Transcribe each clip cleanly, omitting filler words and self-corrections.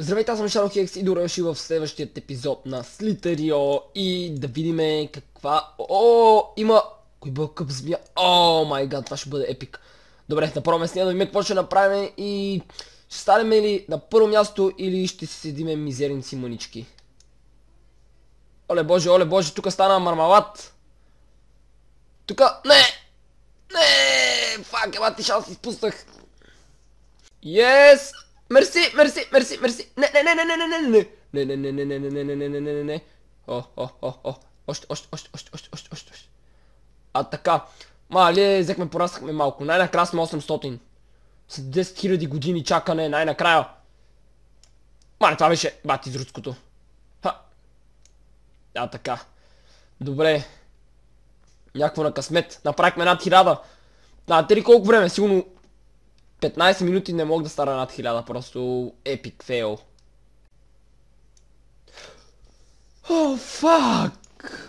Здравейте, аз съм Шаро Хекс и добре дошли в следващият епизод на Слитарио и да видим каква... Има... Кой бълкъп змия? О май гад, това ще бъде епик. Добре, на първо място да видим какво ще направим и... Ще станем ли на първо място или ще си седиме мизерници мънички? Оле боже, тук стана мармалад. Тука... Не! Фак, ти шанс изпуснах. Yes! Мерси! Не. Още. А така. Взехме, пораснахме малко. Най-накрая сме 800. След 10 000 години чакане, най-накрая. Това беше бати из рудското. Така. Добре. Някакво на късмет. Направихме над 1000. Знаете ли колко време? Сигурно 15 минути не мога да стара над 1000, просто епик фейл. О, фак!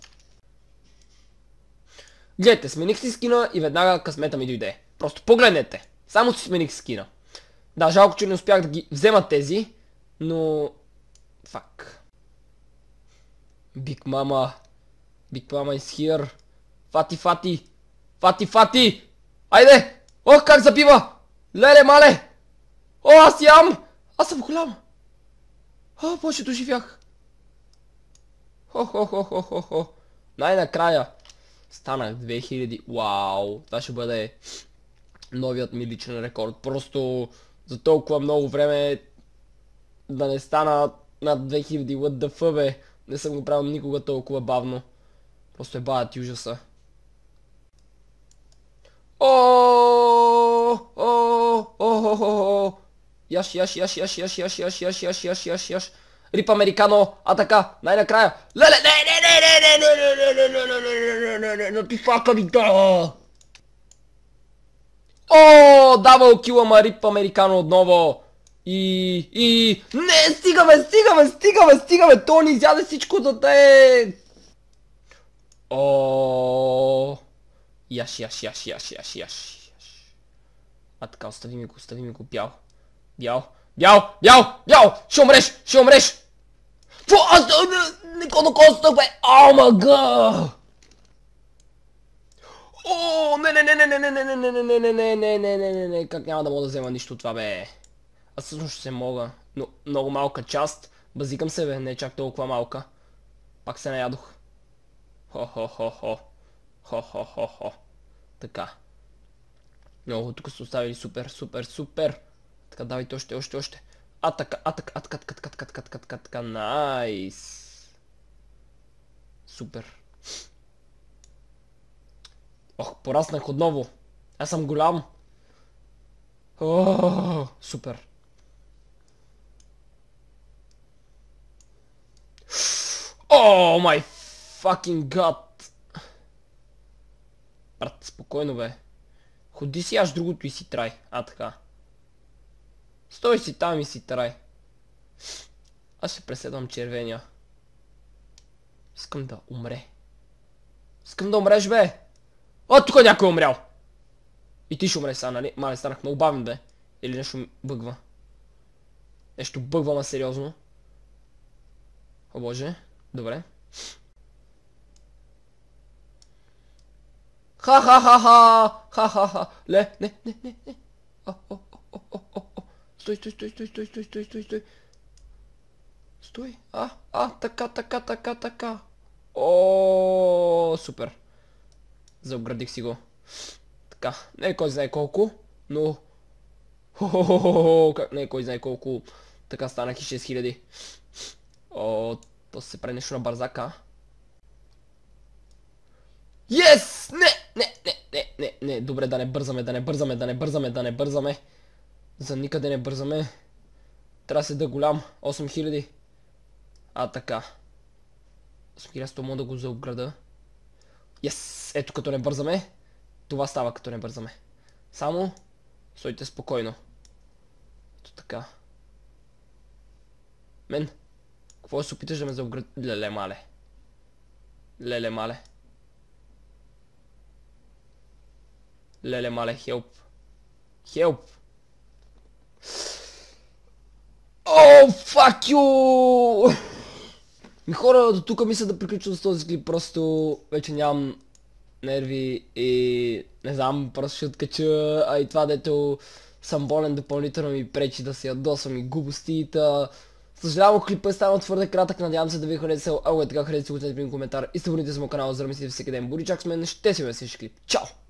Гледайте, смених си скина и веднага късмета ми дойде. Просто погледнете. Само си смених скина. Да, жалко, че не успях да ги взема тези, но... Фак. Big Mama is here. Фати! Айде! Ох, как забива! Леле, мале! О, аз ям! Аз съм голям! О, боже, доживях! Хо. Най-накрая станах 2000. Вау! Това ще бъде новият ми личен рекорд. Просто за толкова много време да не стана над 2000. What the fuck, бе? Не съм го правил никога толкова бавно. Просто е бадът и ужаса. Яш. Рип Американо, атака, най-накрая. Леле, не, ти фака ми да. Дабъл кил, ама Рип Американо отново. Не, стигаме, то ни изяде всичко да те. Яш. Така, остави ми го, бял. Ще умреш! Фу, аз не го докоснах, бе! О, мага! Не, как няма да мога да взема нищо от това, бе? Аз всъщност ще се мога, но много малка част. Базикам се, бе, не е чак толкова малка. Пак се наядох. Хо. Така. Много, тук са оставили супер. Така, давайте още. Атака. Найс. Супер. Пораснах отново. Аз съм голям. Супер. О, май fucking god. Брат, спокойно, бе. Ходи си аж другото и си трай. Така. Стой си там и си трай. Аз ще преследвам червения. Искам да умре. Искам да умреш, бе. Тук някой е умрял. И ти ще умре сега, нали? Мале, станах много бавен, бе. Или нещо бъгва. Нещо бъгва, ма сериозно. О, боже. Добре. Ха. Не. Стой. Стой. Така. Супер. Заобградих си го. Така. Не е кой знае колко, но... Не е кой знае колко. Така станах и 6000. То се прави нещо на бързака. Yes! Не. Добре, да не бързаме. За никъде не бързаме. Трябва да се да голям. 8000. Така. 8100 мога да го заобграда. Yes! Ето като не бързаме. Това става като не бързаме. Само стойте спокойно. Ето така. Мен. Какво се опиташ да ме заобгради? Леле, мале. Help. О, fuck you! Ми хора, до тук мисля да приключвам с този клип, просто вече нямам нерви и не знам, просто ще откача, а и това дето съм болен допълнително ми пречи да се ядосвам и глупости. Съжалявам, клипът е станал твърде кратък, надявам се да ви е харесал, ако е така харесайте го, оставете ми коментар и се абонирайте за моят канал, за да мислите всеки ден. Буди чак с мен, ще си ме следващия клип. Чао!